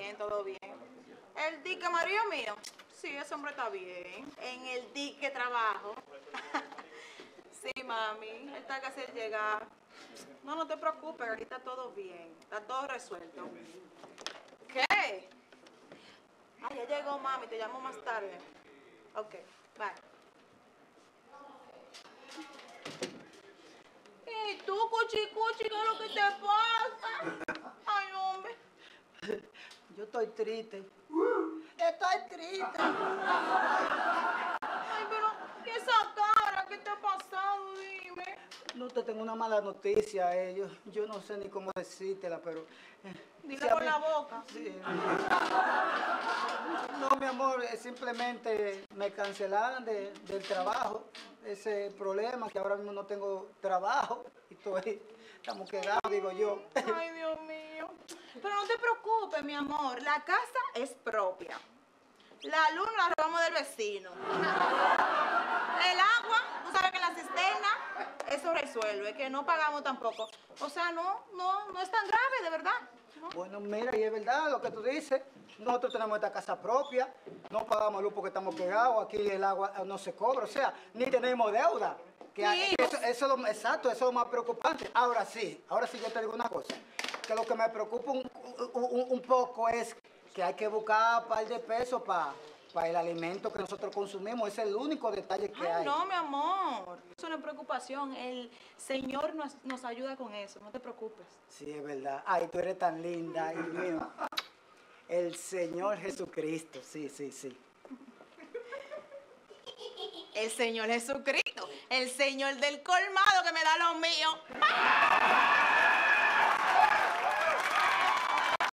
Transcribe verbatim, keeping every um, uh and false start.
bien, todo bien. El dique marido mío, sí, ese hombre está bien. En el dique trabajo. Sí, mami, él está que hacer llegar. No, no te preocupes, aquí está todo bien, está todo resuelto. ¿Qué? Ah, ya llegó, mami, te llamo más tarde. Ok, bye. ¿Y tú, cuchi, cuchi, qué es lo que te pasa? Ay, hombre. Yo estoy triste. Estoy triste. Ay, pero, ¿y esa cara? ¿Qué te ha pasado? Dime. No te tengo una mala noticia, eh. yo, yo no sé ni cómo decírtela, pero... eh, Dile si a con mí- la boca. Sí. No, mi amor, eh, simplemente me cancelaron de- del trabajo. Ese problema que ahora mismo no tengo trabajo y estoy, estamos quedados, digo yo. Ay, Dios mío. Pero no te preocupes, mi amor. La casa es propia. La luz la robamos del vecino. El agua, tú sabes que en la cisterna, eso resuelve, que no pagamos tampoco. O sea, no, no, no es tan grave, de verdad. ¿No? Bueno, mira, y es verdad lo que tú dices. Nosotros tenemos esta casa propia, no pagamos luz porque estamos pegados, aquí el agua no se cobra, o sea, ni tenemos deuda. Que Sí. eso, eso es lo, exacto, eso es lo más preocupante. Ahora sí, ahora sí yo te digo una cosa, que lo que me preocupa un, un, un poco es que hay que buscar un par de pesos para pa el alimento que nosotros consumimos, ese es el único detalle que Ay, hay. no, mi amor. Eso no es preocupación. El Señor nos, nos ayuda con eso, no te preocupes. Sí, es verdad. Ay, tú eres tan linda, ay, Dios mío. El Señor Jesucristo, sí, sí, sí. El Señor Jesucristo, el Señor del colmado que me da lo mío.